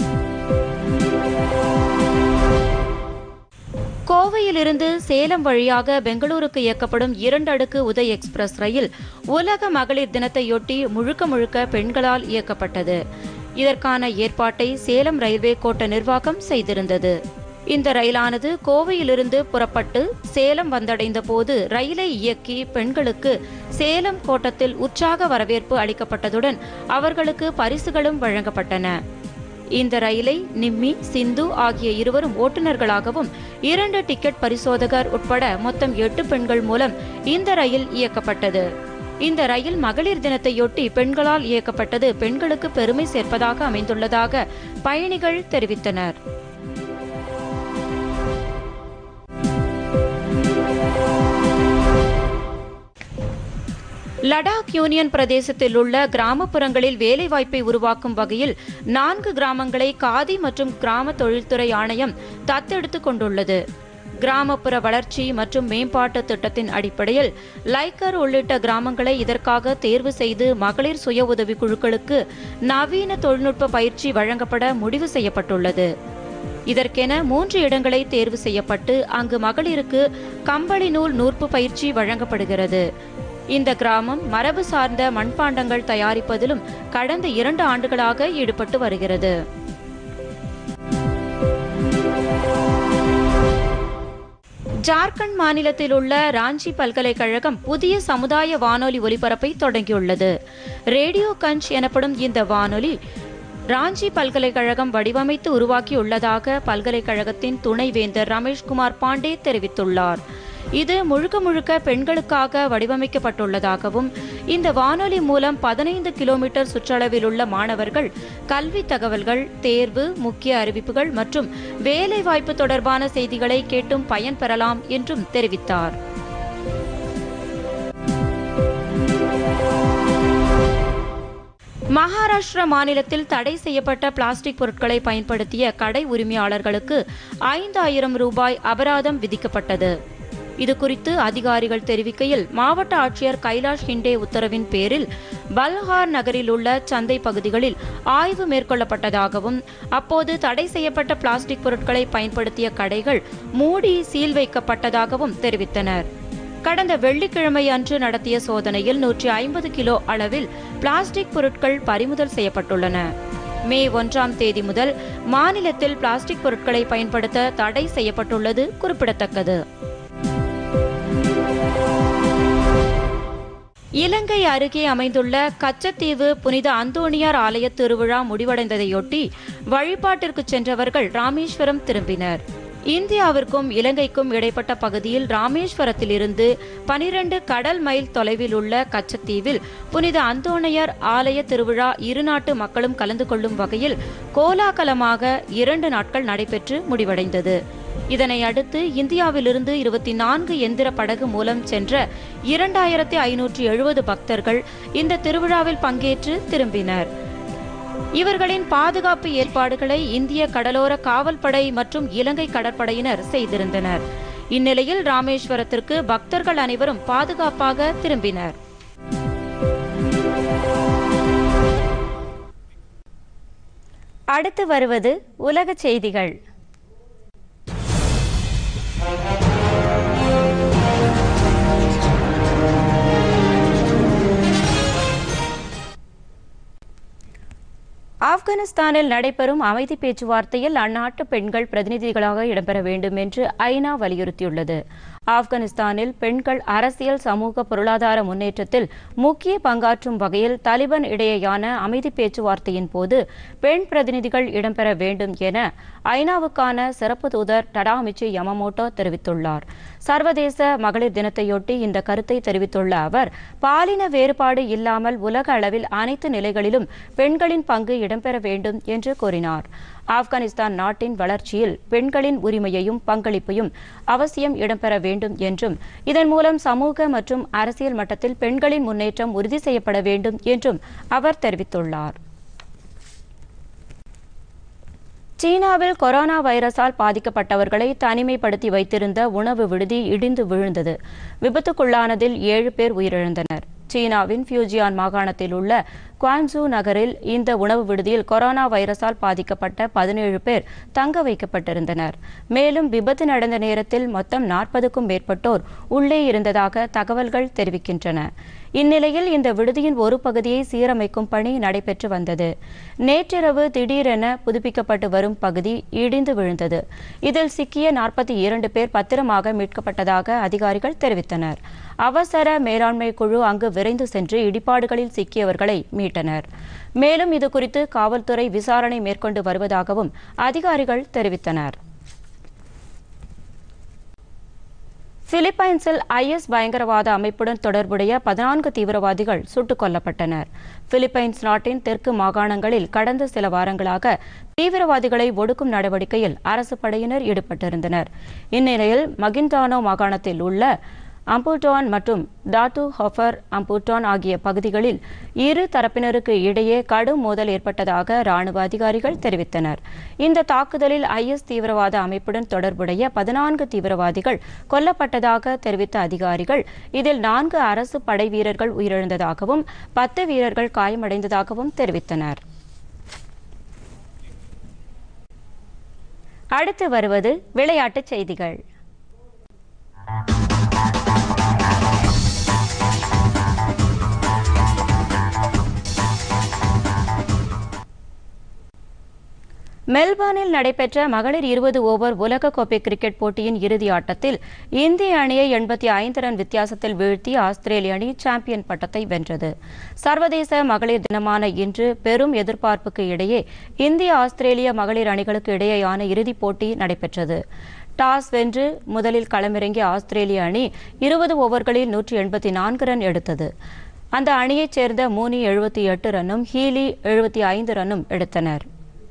Speaker 1: கோவையிலிருந்து சேலம் வழியாக பெங்களூருக்கு இயக்கப்படும் 2 அடுக்கு உதய் எக்ஸ்பிரஸ் ரயில் உலக மகளிர் தினத்தையொட்டி முழுக்க பெண்களால் இயக்கப்பட்டது. இதற்கான ஏற்பாட்டை சேலம் ரயில்வே கோட்ட நிர்வாகம் செய்திருந்தது. இந்த ரயிலானது கோவையிலிருந்து புறப்பட்டு சேலம் வந்தடைந்த போது ரயிலை இயக்கி பெண்களுக்கு சேலம் கோட்டத்தில் உற்சாக வரவேற்பு அளிக்கப்பட்டதுடன் அவர்களுக்கு பரிசுகளும் வழங்கப்பட்டன. இந்த ரயிலை நிம்மி, சிந்து ஆகிய இருவரும் ஓட்டுநர்களாகவும் 2 டிக்கெட் பரிசோதகர் உட்பட மொத்தம் 8 பெண்கள் மூலம் இந்த ரயில் இயக்கப்பட்டது. இந்த ரயில் மகளிர் தினத்தையொட்டி பெண்களால் இயக்கப்பட்டது பெண்களுக்கு பெருமை சேர்ப்பதாக அமைந்துள்ளதாக பயணிகள் தெரிவித்தனர். லடாக் யூனியன் பிரதேசத்தில் உள்ள கிராமப்புறங்களில் வேலைவாய்ப்பை உருவாக்கும் வகையில் 4 கிராமங்களை காதி மற்றும் கிராம தொழில்துறை ஆணையம் தத்தெடுத்துக் கொண்டுள்ளது. கிராமப்புற வளர்ச்சி மற்றும் மேம்பாட்டு திட்டத்தின் அடிப்படையில் லைக்கர் உள்ளிட்ட கிராமங்களை இதற்காக தேர்வு செய்து மகளிர் சுய உதவி குழுக்களுக்கு நவீன தொழில்நுட்ப பயிற்சி வழங்கப்பட முடிவு செய்யப்பட்டுள்ளது. இதற்கென 3 இடங்களை தேர்வு செய்யப்பட்டு அங்கு மகளிருக்கு கம்பளி நூல் நூற்பு பயிற்சி வழங்கப்படுகிறது. இந்த கிராமம் மரபு சார்ந்த மண்பாண்டங்கள் தயாரிப்பதிலும் கடந்த 2 ஆண்டுகளாக ஈடுபட்டு வருகிறது. ஜார்க்கண்ட் மாநிலத்தில் உள்ள ராஞ்சி பல்கலைக்கழகம் புதிய சமுதாய வானொலி ஒலிபரப்பை தொடங்கியுள்ளது. ரேடியோ கஞ்ச் எனப்படும் இந்த வானொலி ராஞ்சி பல்கலைக்கழகம் வடிவமைத்து உருவாக்கியுள்ளதாக பல்கலைக்கழகத்தின் துணைவேந்தர் ரமேஷ்குமார் பாண்டே தெரிவித்துள்ளார். இது முழுக்க பெண்களுக்காக வடிவமைக்கப்பட்டுள்ளதாகவும் இந்த வானொலி மூலம் 15 கிலோமீட்டர் சுற்றளவில் உள்ள மாணவர்கள் கல்வி தகவல்கள், தேர்வு, முக்கிய அறிவிப்புகள் மற்றும் வேலைவாய்ப்பு தொடர்பான செய்திகளை கேட்டும் பயன்பெறலாம் என்றும் தெரிவித்தார். மகாராஷ்டிரா மாநிலத்தில் தடை செய்யப்பட்ட பிளாஸ்டிக் பொருட்களை பயன்படுத்திய கடை உரிமையாளர்களுக்கு 5000 ரூபாய் அபராதம் விதிக்கப்பட்டது. இதுகுறித்து அதிகாரிகள் தெரிவிக்கையில், மாவட்ட ஆட்சியர் கைலாஷ் ஹிண்டே உத்தரவின் பேரில் பல்ஹார் நகரில் உள்ள சந்தை பகுதிகளில் ஆய்வு மேற்கொள்ளப்பட்டதாகவும் அப்போது தடை செய்யப்பட்ட பிளாஸ்டிக் பொருட்களை பயன்படுத்திய கடைகள் மூடி சீல் வைக்கப்பட்டதாகவும் தெரிவித்தனர். கடந்த வெள்ளிக்கிழமை அன்று நடத்திய சோதனையில் 150 கிலோ அளவில் பிளாஸ்டிக் பொருட்கள் பறிமுதல் செய்யப்பட்டுள்ளன. மே 1ஆம் தேதி முதல் மாநிலத்தில் பிளாஸ்டிக் பொருட்களை பயன்படுத்த தடை செய்யப்பட்டுள்ளது குறிப்பிடத்தக்கது. இலங்கை அருகே அமைந்துள்ள கச்சத்தீவு புனித அந்தோணியார் ஆலய திருவிழா முடிவடைந்ததையொட்டி வழிபாட்டிற்கு சென்றவர்கள் ராமேஸ்வரம் திரும்பினர். இந்தியாவிற்கும் இலங்கைக்கும் இடைப்பட்ட பகுதியில் ராமேஸ்வரத்திலிருந்து 12 கடல் மைல் தொலைவில் உள்ள கச்சத்தீவில் புனித அந்தோணியார் ஆலய திருவிழா இரு நாட்டு மக்களும் கலந்து கொள்ளும் வகையில் கோலாகலமாக 2 நாட்கள் நடைபெற்று முடிவடைந்தது. இதனை அடுத்து இந்தியாவிலிருந்து 24 எந்திர படகு மூலம் சென்ற 2570 பக்தர்கள் இந்த திருவிழாவில் பங்கேற்று திரும்பினர். இவர்களின் பாதுகாப்பு ஏற்பாடுகளை இந்திய கடலோர காவல்படை மற்றும் இலங்கை கடற்படையினர் செய்திருந்தனர். இந்நிலையில் ராமேஸ்வரத்திற்கு பக்தர்கள் அனைவரும் பாதுகாப்பாக திரும்பினர். அடுத்து வருவது உலக செய்திகள். ஆப்கானிஸ்தானில் நடைபெறும் அமைதி பேச்சுவார்த்தையில் அந்நாட்டு பெண்கள் பிரதிநிதிகளாக இடம்பெற வேண்டும் என்று ஐநா வலியுறுத்தியுள்ளது. ஆப்கானிஸ்தானில் பெண்கள் அரசியல், சமூக, பொருளாதார முன்னேற்றத்தில் முக்கிய பங்காற்றும் வகையில் தாலிபான் இடையேயான அமைதி பேச்சுவார்த்தையின் போது பெண் பிரதிநிதிகள் இடம்பெற வேண்டும் என ஐநாவுக்கான சிறப்பு தூதர் டடாமிச்சி யமமோட்டோ தெரிவித்துள்ளார். சர்வதேச மகளிர் தினத்தையொட்டி இந்த கருத்தை தெரிவித்துள்ள அவர், பாலின வேறுபாடு இல்லாமல் உலக அளவில் அனைத்து நிலைகளிலும் பெண்களின் பங்கு இடம்பெற வேண்டும் என்று கூறினார். ஆப்கானிஸ்தான் நாட்டின் வளர்ச்சியில் பெண்களின் உரிமையையும் பங்களிப்பையும் அவசியம் இடம்பெற வேண்டும் என்றும், இதன் மூலம் சமூக மற்றும் அரசியல் மட்டத்தில் பெண்களின் முன்னேற்றம் உறுதி செய்யப்பட வேண்டும் என்றும் அவர் தெரிவித்துள்ளார். சீனாவில் கொரோனா வைரஸால் பாதிக்கப்பட்டவர்களை தனிமைப்படுத்தி வைத்திருந்த உணவு விடுதி இடிந்து விழுந்தது. விபத்துக்குள்ளானதில் 7 பேர் உயிரிழந்தனர். சீனாவின் ஃபியூஜியான் மாகாணத்தில் உள்ள குவான்சூ நகரில் இந்த உணவு விடுதியில் கொரோனா வைரஸால் பாதிக்கப்பட்ட 17 பேர் தங்க வைக்கப்பட்டிருந்தனர். மேலும் விபத்து நடந்த நேரத்தில் மொத்தம் 40க்கும் மேற்பட்டோர் உள்ளே இருந்ததாக தகவல்கள் தெரிவிக்கின்றன. இந்நிலையில் இந்த விடுதியின் ஒரு பகுதியை சீரமைக்கும் பணி நடைபெற்று வந்தது. நேற்றிரவு திடீரென புதுப்பிக்கப்பட்டு வரும் பகுதி இடிந்து விழுந்தது. இதில் சிக்கிய 42 பேர் பத்திரமாக மீட்கப்பட்டதாக அதிகாரிகள் தெரிவித்தனர். அவசர மேலாண்மை குழு அங்கு விரைந்து சென்று இடிபாடுகளில் சிக்கியவர்களை மீட்டனர். மேலும் இதுகுறித்து காவல்துறை விசாரணை மேற்கொண்டு வருவதாகவும் அதிகாரிகள் தெரிவித்தனர். பிலிப்பைன்ஸில் IS பயங்கரவாத அமைப்புடன் தொடர்புடைய 14 தீவிரவாதிகள் சுட்டுக் கொல்லப்பட்டனர். பிலிப்பைன்ஸ் நாட்டின் தெற்கு மாகாணங்களில் கடந்த சில வாரங்களாக தீவிரவாதிகளை ஒடுக்கும் நடவடிக்கையில் அரசு படையினர் ஈடுபட்டிருந்தனர். இந்நிலையில் மகிண்டானோ மாகாணத்தில் உள்ள அம்புட்டான் மற்றும் டாட்டு ஹொஃபர் அம்புட்டான் ஆகிய பகுதிகளில் இரு தரப்பினருக்கு இடையே கடும் மோதல் ஏற்பட்டதாக ராணுவ அதிகாரிகள் தெரிவித்தனர். இந்த தாக்குதலில் IS தீவிரவாத அமைப்புடன் தொடர்புடைய 14 தீவிரவாதிகள் கொல்லப்பட்டதாக தெரிவித்த அதிகாரிகள், இதில் 4 அரசு படை வீரர்கள் உயிரிழந்ததாகவும் 10 வீரர்கள் காயமடைந்ததாகவும் தெரிவித்தனர். அடுத்து வருவது விளையாட்டுச் செய்திகள். மெல்பர்னில் நடைபெற்ற மகளிர் 20 ஓவர் உலகக்கோப்பை கிரிக்கெட் போட்டியின் இறுதி ஆட்டத்தில் இந்திய அணியை 85 ரன் வித்தியாசத்தில் வீழ்த்தி ஆஸ்திரேலிய அணி சாம்பியன் பட்டத்தை வென்றது. சர்வதேச மகளிர் தினமான இன்று பெரும் எதிர்பார்ப்புக்கு இடையே இந்திய ஆஸ்திரேலிய மகளிர் அணிகளுக்கு இடையேயான இறுதிப் போட்டி நடைபெற்றது. டாஸ் வென்று முதலில் களமிறங்கிய ஆஸ்திரேலிய அணி 20 ஓவர்களில் 184 ரன் எடுத்தது. அந்த அணியைச் சேர்ந்த மூனி 78 ரன்னும் ஹீலி 75 ரன்னும் எடுத்தனர்.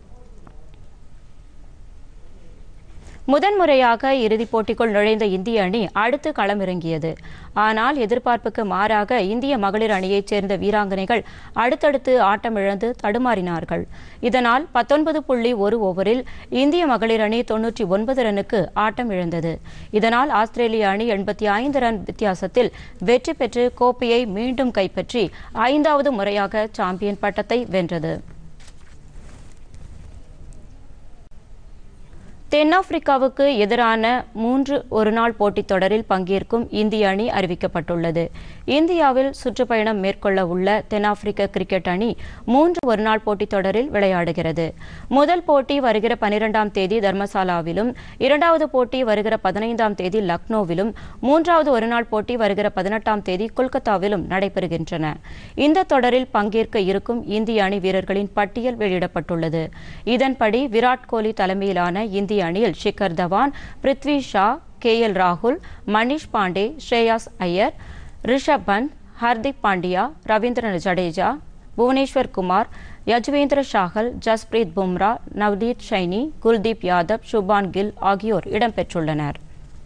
Speaker 1: முதன்முறையாக இறுதிப் போட்டிக்குள் நுழைந்த இந்திய அணி அடுத்து களமிறங்கியது. ஆனால் எதிர்பார்ப்புக்கு மாறாக இந்திய மகளிர் அணியைச் சேர்ந்த வீராங்கனைகள் அடுத்தடுத்து ஆட்டமிழந்து தடுமாறினார்கள். இதனால் 19.1 ஓவரில் இந்திய மகளிர் அணி 99 ரன்னுக்கு ஆட்டம் இழந்தது. இதனால் ஆஸ்திரேலிய அணி 85 ரன் வித்தியாசத்தில் வெற்றி பெற்று கோப்பையை மீண்டும் கைப்பற்றி 5வது முறையாக சாம்பியன் பட்டத்தை வென்றது. தென்னாப்பிரிக்காவுக்கு எதிரான 3 ஒருநாள் போட்டித் தொடரில் பங்கேற்கும் இந்திய அணி அறிவிக்கப்பட்டுள்ளது. இந்தியாவில் சுற்றுப்பயணம் மேற்கொள்ள உள்ள தென்னாப்பிரிக்க கிரிக்கெட் அணி 3 ஒருநாள் போட்டித் தொடரில் விளையாடுகிறது. முதல் போட்டி வருகிற 12ஆம் தேதி தர்மசாலாவிலும், 2வது போட்டி வருகிற 15ஆம் தேதி லக்னோவிலும், 3வது ஒருநாள் போட்டி வருகிற 18ஆம் தேதி கொல்கத்தாவிலும் நடைபெறுகின்றன. இந்த தொடரில் பங்கேற்க இருக்கும் இந்திய அணி வீரர்களின் பட்டியல் வெளியிடப்பட்டுள்ளது. இதன்படி விராட் கோலி தலைமையிலான இந்திய அணியில் ஷிகர் தவான், பிருத்வி ஷா, KL ராகுல், மணிஷ் பாண்டே, ஸ்ரேயாஸ் ஐயர், ரிஷப் பந்த், ஹர்திக் பாண்டியா, ரவீந்திர ஜடேஜா, புவனேஸ்வர் குமார், யஜ்வேந்திர சாஹல், ஜஸ்பிரீத் பும்ரா, நவ்தீப் சைனி, குல்தீப் யாதவ், சுபான் கில் ஆகியோர் இடம்பெற்றுள்ளனர்.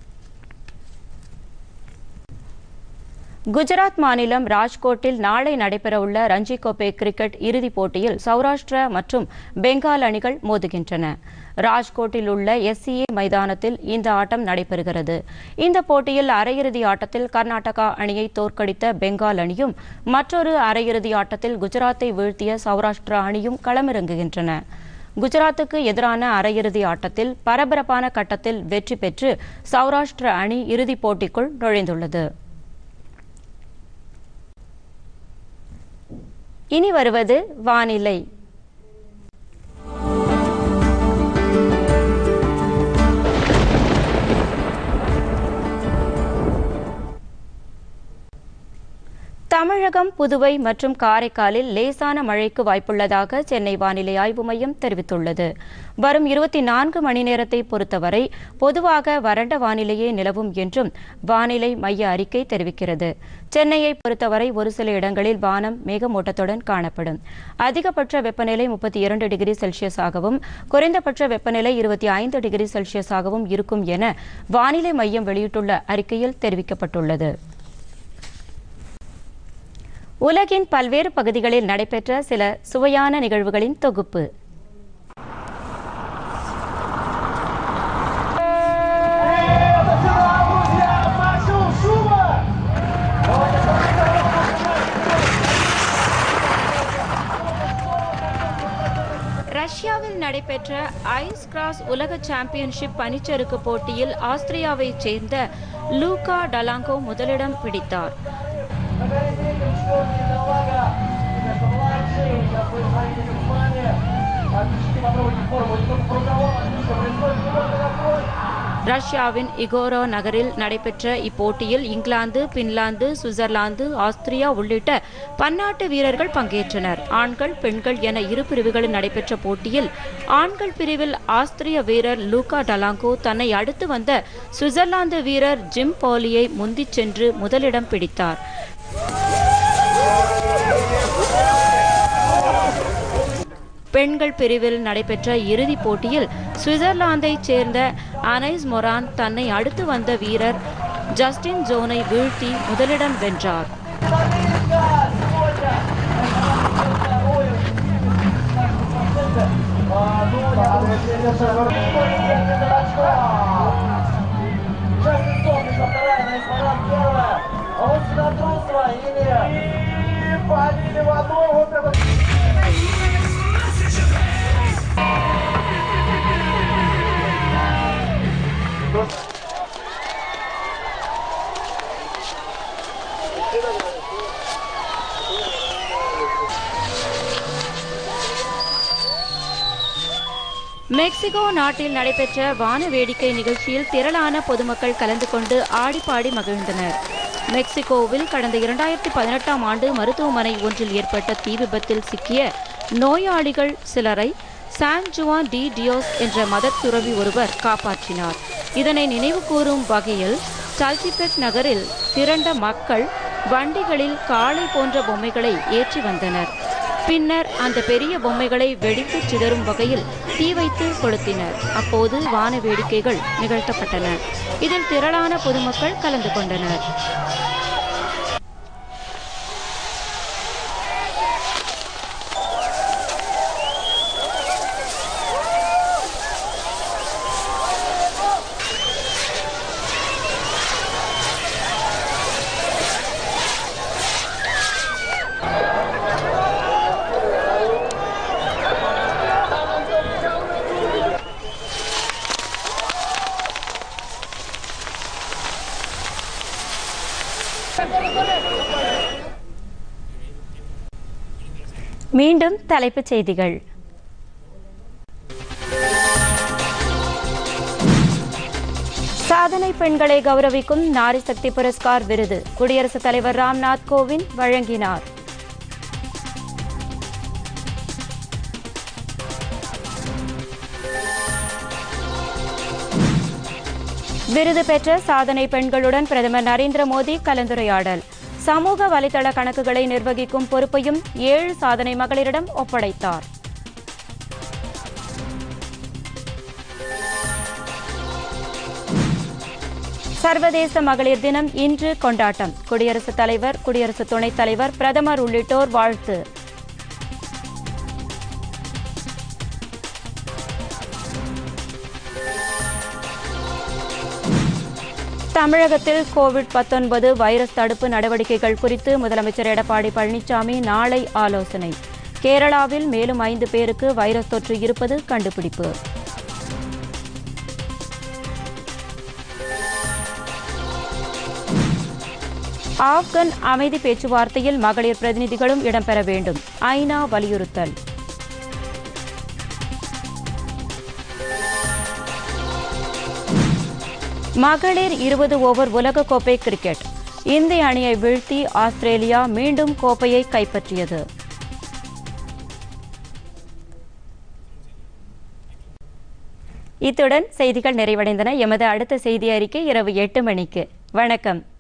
Speaker 1: குஜராத் மாநிலம் ராஜ்கோட்டில் நாளை நடைபெறவுள்ள ரஞ்சி கோப்பை கிரிக்கெட் இறுதிப் போட்டியில் சௌராஷ்டிரா மற்றும் பெங்கால் அணிகள் மோதுகின்றன. ராஜ்கோட்டில் உள்ள SCA மைதானத்தில் இந்த ஆட்டம் நடைபெறுகிறது. இந்த போட்டியில் அரையிறுதி ஆட்டத்தில் கர்நாடகா அணியை தோற்கடித்த பெங்கால் அணியும், மற்றொரு அரையிறுதி ஆட்டத்தில் குஜராத்தை வீழ்த்திய சௌராஷ்டிரா அணியும் களமிறங்குகின்றன. குஜராத்துக்கு எதிரான அரையிறுதி ஆட்டத்தில் பரபரப்பான கட்டத்தில் வெற்றி பெற்று சௌராஷ்டிரா அணி இறுதிப் போட்டிக்குள் நுழைந்துள்ளது. இனி வருவது வானிலை. தமிழகம், புதுவை மற்றும் காரைக்காலில் லேசான மழைக்கு வாய்ப்புள்ளதாக சென்னை வானிலை ஆய்வு மையம் தெரிவித்துள்ளது. வரும் 24 மணி நேரத்தை பொறுத்தவரை பொதுவாக வறண்ட வானிலையே நிலவும் என்றும் வானிலை மைய அறிக்கை தெரிவிக்கிறது. சென்னையை பொறுத்தவரை ஒரு சில இடங்களில் வானம் மேகமூட்டத்துடன் காணப்படும். அதிகபட்ச வெப்பநிலை 32 டிகிரி செல்சியஸாகவும், குறைந்தபட்ச வெப்பநிலை 25 டிகிரி செல்சியஸாகவும் இருக்கும் என வானிலை மையம் வெளியிட்டுள்ள அறிக்கையில் தெரிவிக்கப்பட்டுள்ளது. உலகின் பல்வேறு பகுதிகளில் நடைபெற்ற சில சுவையான நிகழ்வுகளின் தொகுப்பு. ரஷ்யாவில் நடைபெற்ற ஐஸ் கிராஸ் உலக சாம்பியன்ஷிப் பனிச்சறுக்கு போட்டியில் ஆஸ்திரியாவைச் சேர்ந்த லூகா டலாங்கோ முதலிடம் பிடித்தார். ரஷ்யாவின் இகோரோ நகரில் நடைபெற்ற இப்போட்டியில் இங்கிலாந்து, பின்லாந்து, சுவிட்சர்லாந்து, ஆஸ்திரியா உள்ளிட்ட பன்னாட்டு வீரர்கள் பங்கேற்றனர். ஆண்கள், பெண்கள் என இரு பிரிவுகளில் நடைபெற்ற போட்டியில் ஆண்கள் பிரிவில் ஆஸ்திரிய வீரர் லூகா டலாங்கோ தன்னை அடுத்து வந்த சுவிட்சர்லாந்து வீரர் ஜிம் பாலியை முந்திச் சென்று முதலிடம் பிடித்தார். பெண்கள் பிரிவில் நடைபெற்ற இறுதிப் போட்டியில் சுவிட்சர்லாந்தைச் சேர்ந்த அனைஸ் மொரான் தன்னை அடுத்து வந்த வீரர் ஜஸ்டின் ஜோனை வீழ்த்தி முதலிடம் வென்றார். மெக்சிகோ நாட்டில் நடைபெற்ற வான வேடிக்கை நிகழ்ச்சியில் திரளான பொதுமக்கள் கலந்து கொண்டு ஆடிப்பாடி மகிழ்ந்தனர். மெக்சிகோவில் கடந்த 2018ஆம் ஆண்டு மருத்துவமனை ஒன்றில் ஏற்பட்ட தீ விபத்தில் சிக்கிய நோயாளிகள் சிலரை சான் ஜுவான் டி டியோஸ் என்ற மதத் துறவி ஒருவர் காப்பாற்றினார். இதனை நினைவு கூறும் வகையில் சால்சிபெக் நகரில் திரண்ட மக்கள் வண்டிகளில் காளை போன்ற பொம்மைகளை ஏற்றி வந்தனர். பின்னர் அந்த பெரிய பொம்மைகளை வெடித்து சிதறும் வகையில் தீ வைத்து கொளுத்தினர். அப்போது வான வேடிக்கைகள் நிகழ்த்தப்பட்டன. இதில் திரளான பொதுமக்கள் கலந்து கொண்டனர். மீண்டும் தலைப்புச் செய்திகள். சாதனை பெண்களை கௌரவிக்கும் நாரி சக்தி புரஸ்கார் விருது குடியரசுத் தலைவர் ராம்நாத் கோவிந்த் வழங்கினார். விருது பெற்ற சாதனை பெண்களுடன் பிரதமர் நரேந்திர மோடி கலந்துரையாடல். சமூக வலைதள கணக்குகளை நிர்வகிக்கும் பொறுப்பையும் 7 சாதனை மகளிரிடம் ஒப்படைத்தார். சர்வதேச மகளிர் தினம் இன்று கொண்டாட்டம். குடியரசுத் தலைவர், குடியரசு துணைத் தலைவர், பிரதமர் உள்ளிட்டோர் வாழ்த்து. தமிழகத்தில் கோவிட்-19 வைரஸ் தடுப்பு நடவடிக்கைகள் குறித்து முதலமைச்சர் எடப்பாடி பழனிசாமி நாளை ஆலோசனை. கேரளாவில் மேலும் 5 பேருக்கு வைரஸ் தொற்று இருப்பது கண்டுபிடிப்பு. ஆப்கன் அமைதி பேச்சுவார்த்தையில் மகளிர் பிரதிநிதிகளும் இடம்பெற வேண்டும். ஐநா வலியுறுத்தல். மகளிர் 20 ஓவர் உலகக்கோப்பை கிரிக்கெட். இந்திய அணியை வீழ்த்தி ஆஸ்திரேலியா மீண்டும் கோப்பையை கைப்பற்றியது. இத்துடன் செய்திகள் நிறைவடைந்தன. எமது அடுத்த செய்தி அறிக்கை இரவு 8 மணிக்கு. வணக்கம்.